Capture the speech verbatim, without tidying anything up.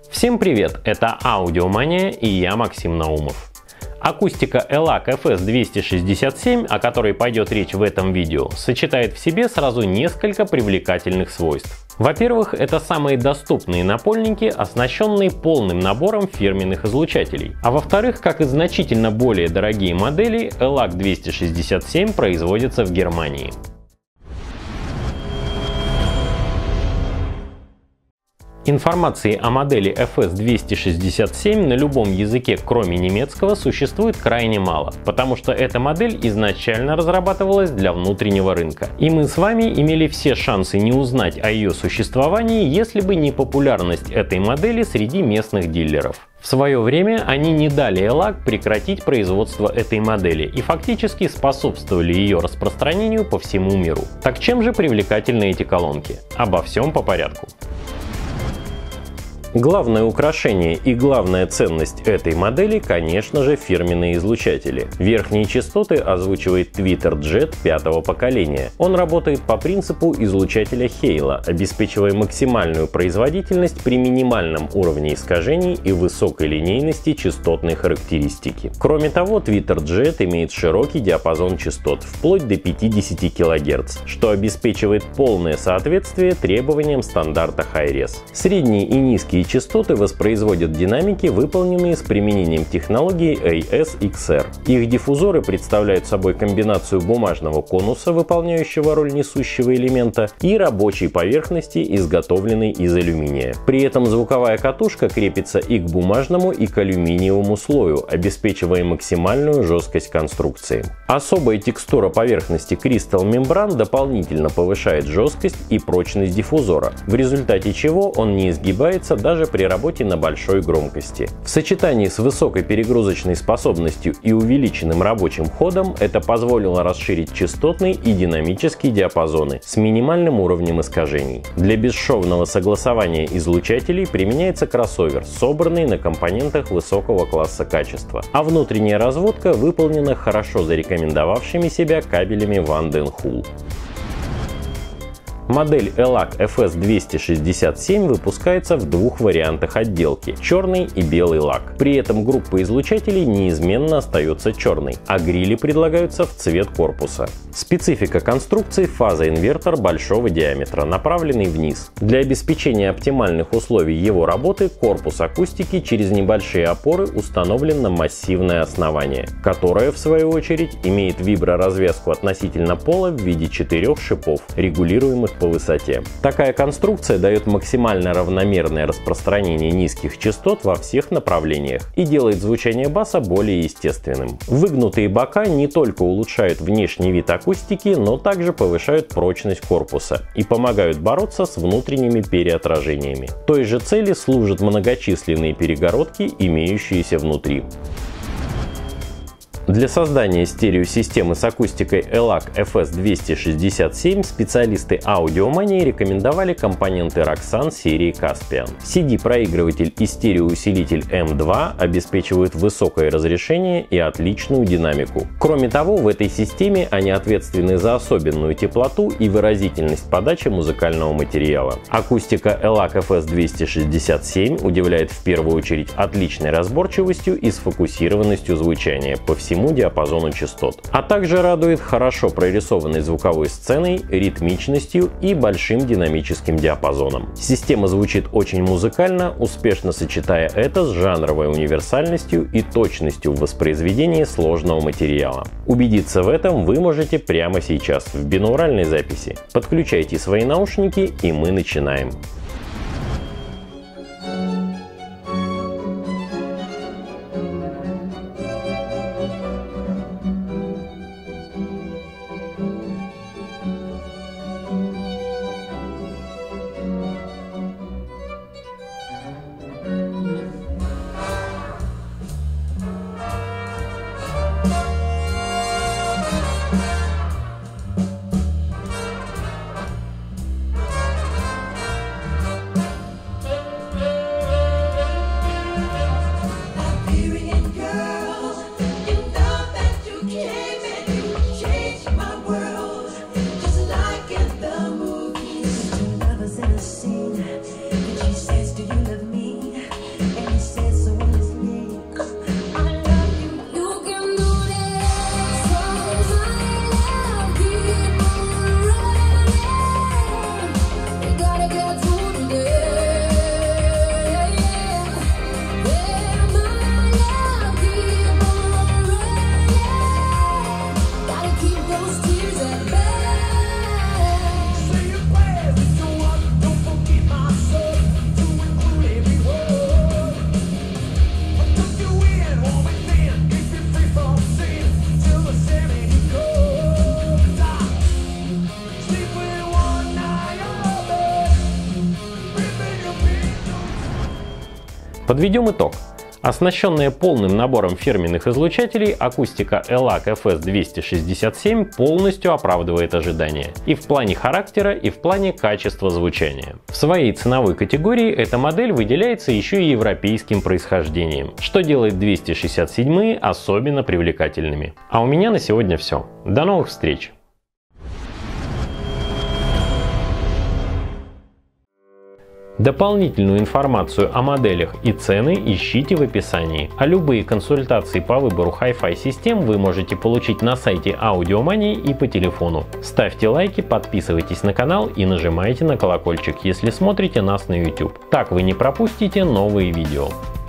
Всем привет, это Аудиомания и я, Максим Наумов. Акустика Elac эф эс двести шестьдесят семь, о которой пойдет речь в этом видео, сочетает в себе сразу несколько привлекательных свойств. Во-первых, это самые доступные напольники, оснащенные полным набором фирменных излучателей. А во-вторых, как и значительно более дорогие модели, Elac двести шестьдесят семь производится в Германии. Информации о модели эф эс двести шестьдесят семь на любом языке, кроме немецкого, существует крайне мало, потому что эта модель изначально разрабатывалась для внутреннего рынка. И мы с вами имели все шансы не узнать о ее существовании, если бы не популярность этой модели среди местных дилеров. В свое время они не дали Elac прекратить производство этой модели и фактически способствовали ее распространению по всему миру. Так чем же привлекательны эти колонки? Обо всем по порядку. Главное украшение и главная ценность этой модели, конечно же, фирменные излучатели. Верхние частоты озвучивает TwitterJet пятого поколения. Он работает по принципу излучателя Хейла, обеспечивая максимальную производительность при минимальном уровне искажений и высокой линейности частотной характеристики. Кроме того, TwitterJet имеет широкий диапазон частот, вплоть до пятидесяти килогерц, что обеспечивает полное соответствие требованиям стандарта Hi-Res. Средние и низкие частоты воспроизводят динамики, выполненные с применением технологии эй эс икс ар. Их диффузоры представляют собой комбинацию бумажного конуса, выполняющего роль несущего элемента, и рабочей поверхности, изготовленной из алюминия. При этом звуковая катушка крепится и к бумажному, и к алюминиевому слою, обеспечивая максимальную жесткость конструкции. Особая текстура поверхности Crystal Membran дополнительно повышает жесткость и прочность диффузора, в результате чего он не изгибается даже при работе на большой громкости. В сочетании с высокой перегрузочной способностью и увеличенным рабочим ходом это позволило расширить частотный и динамический диапазоны с минимальным уровнем искажений. Для бесшовного согласования излучателей применяется кроссовер, собранный на компонентах высокого класса качества, а внутренняя разводка выполнена хорошо зарекомендовавшими себя кабелями Van den Hool. Модель Elac эф эс двести шестьдесят семь выпускается в двух вариантах отделки – черный и белый лак. При этом группа излучателей неизменно остается черной, а грили предлагаются в цвет корпуса. Специфика конструкции – фазоинвертор большого диаметра, направленный вниз. Для обеспечения оптимальных условий его работы корпус акустики через небольшие опоры установлен на массивное основание, которое, в свою очередь, имеет виброразвязку относительно пола в виде четырех шипов, регулируемых по высоте. Такая конструкция дает максимально равномерное распространение низких частот во всех направлениях и делает звучание баса более естественным. Выгнутые бока не только улучшают внешний вид акустики, но также повышают прочность корпуса и помогают бороться с внутренними переотражениями. Той же цели служат многочисленные перегородки, имеющиеся внутри. Для создания стереосистемы с акустикой Elac эф эс двести шестьдесят семь специалисты Аудиомании рекомендовали компоненты Roxan серии Caspian. си ди-проигрыватель и стереоусилитель эм два обеспечивают высокое разрешение и отличную динамику. Кроме того, в этой системе они ответственны за особенную теплоту и выразительность подачи музыкального материала. Акустика Elac эф эс двести шестьдесят семь удивляет в первую очередь отличной разборчивостью и сфокусированностью звучания по всему всему диапазону частот, а также радует хорошо прорисованной звуковой сценой, ритмичностью и большим динамическим диапазоном. Система звучит очень музыкально, успешно сочетая это с жанровой универсальностью и точностью в воспроизведении сложного материала. Убедиться в этом вы можете прямо сейчас в бинауральной записи. Подключайте свои наушники, и мы начинаем. Подведем итог. Оснащенная полным набором фирменных излучателей, акустика Elac эф эс двести шестьдесят семь полностью оправдывает ожидания и в плане характера, и в плане качества звучания. В своей ценовой категории эта модель выделяется еще и европейским происхождением, что делает двести шестьдесят семь особенно привлекательными. А у меня на сегодня все. До новых встреч! Дополнительную информацию о моделях и цены ищите в описании, а любые консультации по выбору Hi-Fi систем вы можете получить на сайте Аудиомании и по телефону. Ставьте лайки, подписывайтесь на канал и нажимайте на колокольчик, если смотрите нас на YouTube. Так вы не пропустите новые видео.